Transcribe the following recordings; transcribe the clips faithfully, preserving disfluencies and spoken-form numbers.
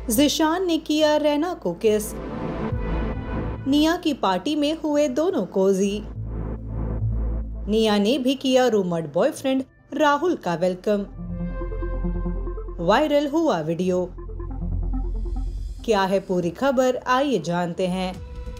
ज़ीशान ने किया रैना को किस। निया की पार्टी में हुए दोनों कोजी। निया ने भी किया रूमर्ड बॉयफ्रेंड राहुल का वेलकम। वायरल हुआ वीडियो। क्या है पूरी खबर, आइए जानते हैं।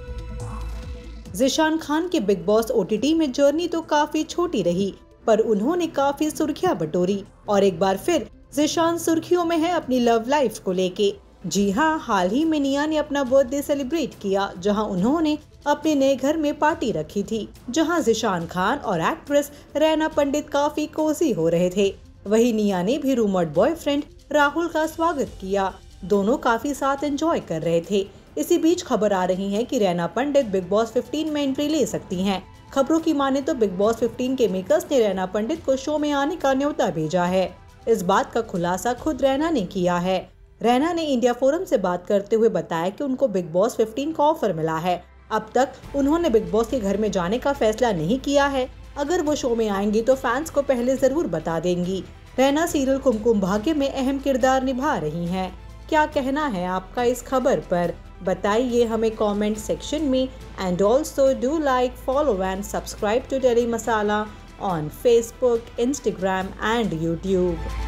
ज़ीशान खान के बिग बॉस ओटीटी में जर्नी तो काफी छोटी रही, पर उन्होंने काफी सुर्खियां बटोरी और एक बार फिर ज़ीशान सुर्खियों में है अपनी लव लाइफ को लेके। जी हाँ, हाल ही में निया ने अपना बर्थडे सेलिब्रेट किया, जहां उन्होंने अपने नए घर में पार्टी रखी थी, जहां ज़ीशान खान और एक्ट्रेस रैना पंडित काफी कोजी हो रहे थे। वहीं निया ने भी रूमर्ड बॉयफ्रेंड राहुल का स्वागत किया। दोनों काफी साथ एंजॉय कर रहे थे। इसी बीच खबर आ रही है कि रैना पंडित बिग बॉस पंद्रह में एंट्री ले सकती हैं। खबरों की माने तो बिग बॉस पंद्रह के मेकर्स ने रैना पंडित को शो में आने का न्योता भेजा है। इस बात का खुलासा खुद रैना ने किया है। रैना ने इंडिया फोरम से बात करते हुए बताया कि उनको बिग बॉस पंद्रह का ऑफर मिला है। अब तक उन्होंने बिग बॉस के घर में जाने का फैसला नहीं किया है। अगर वो शो में आएंगी तो फैंस को पहले जरूर बता देंगी। रैना सीरियल कुमकुम भाग्य में अहम किरदार निभा रही हैं। क्या कहना है आपका इस खबर पर, बताइए हमें कमेंट सेक्शन में। And also do like, follow and subscribe to Daily Masala on Facebook, Instagram and YouTube.